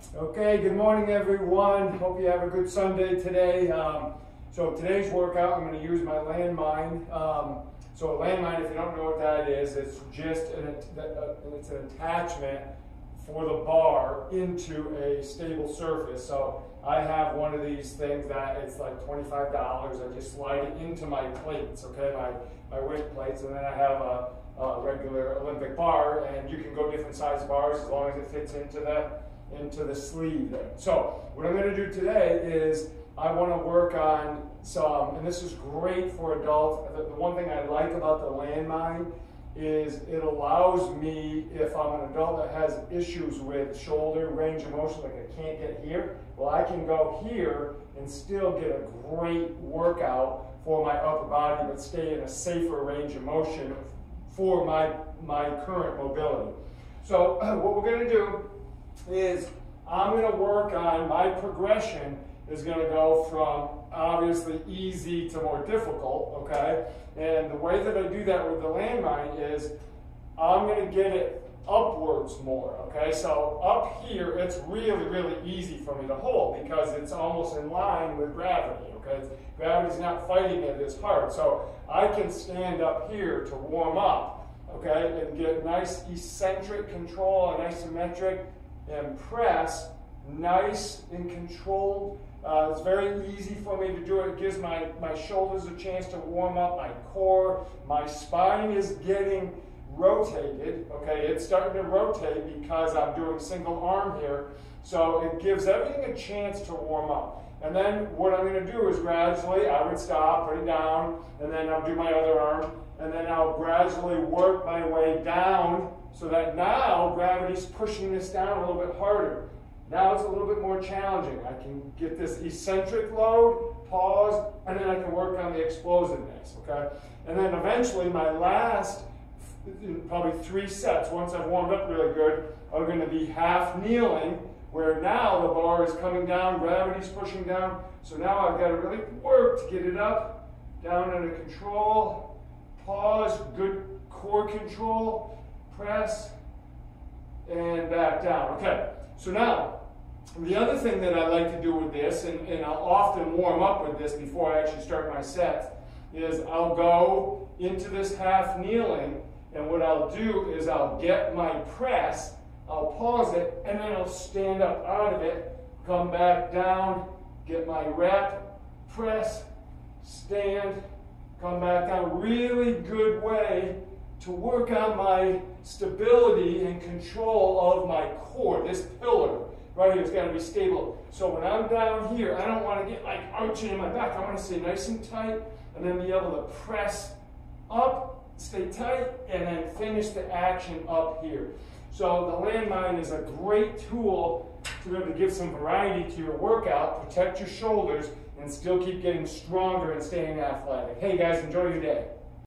Okay, good morning everyone. Hope you have a good Sunday today. So today's workout, I'm going to use my landmine. So a landmine, if you don't know what that is, it's just it's an attachment for the bar into a stable surface. So I have one of these things that it's like $25. I just slide it into my plates, okay, my weight plates, and then I have a regular Olympic bar, and you can go different size bars as long as it fits into the sleeve there. So what I'm going to do today is I want to work on some, and this is great for adults. The one thing I like about the landmine is it allows me, if I'm an adult that has issues with shoulder range of motion, like I can't get here, well, I can go here and still get a great workout for my upper body, but stay in a safer range of motion for my current mobility. So what we're going to do is I'm going to work on my progression is going to go from obviously easy to more difficult, okay? And the way that I do that with the landmine is I'm going to get it upwards more, okay? So up here, it's really, really easy for me to hold because it's almost in line with gravity, okay? Gravity's not fighting it as hard. So I can stand up here to warm up, okay, and get nice eccentric control and isometric and press, nice and controlled. It's very easy for me to do it. It gives my shoulders a chance to warm up, my core, my spine is getting rotated, okay? It's starting to rotate because I'm doing single arm here. So it gives everything a chance to warm up. And then what I'm going to do is gradually, I would stop, put it down, and then I'll do my other arm, and then I'll gradually work my way down so that now gravity's pushing this down a little bit harder. Now it's a little bit more challenging. I can get this eccentric load, pause, and then I can work on the explosiveness, okay? And then eventually my last, probably 3 sets, once I've warmed up really good, are going to be half kneeling, where now the bar is coming down, gravity's pushing down, so now I've got to really work to get it up, down under control, pause, good core control, press, and back down. Okay, so now, the other thing that I like to do with this, and I'll often warm up with this before I actually start my sets, is I'll go into this half kneeling, and what I'll do is I'll get my press, I'll pause it, and then I'll stand up out of it, come back down, get my rep, press, stand, come back down. Really good way to work on my stability and control of my core. This pillar right here has got to be stable. So when I'm down here, I don't want to get like arching in my back. I want to stay nice and tight and then be able to press up, stay tight, and then finish the action up here. So the landmine is a great tool to be able to give some variety to your workout, protect your shoulders, and still keep getting stronger and staying athletic. Hey guys, enjoy your day.